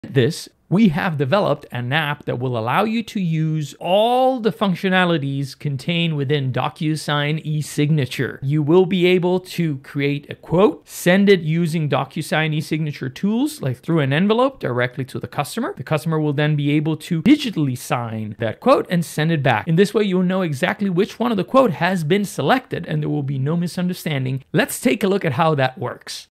This, we have developed an app that will allow you to use all the functionalities contained within DocuSign eSignature. You will be able to create a quote, send it using DocuSign eSignature tools, like through an envelope directly to the customer. The customer will then be able to digitally sign that quote and send it back. In this way, you'll know exactly which one of the quote has been selected and there will be no misunderstanding. Let's take a look at how that works.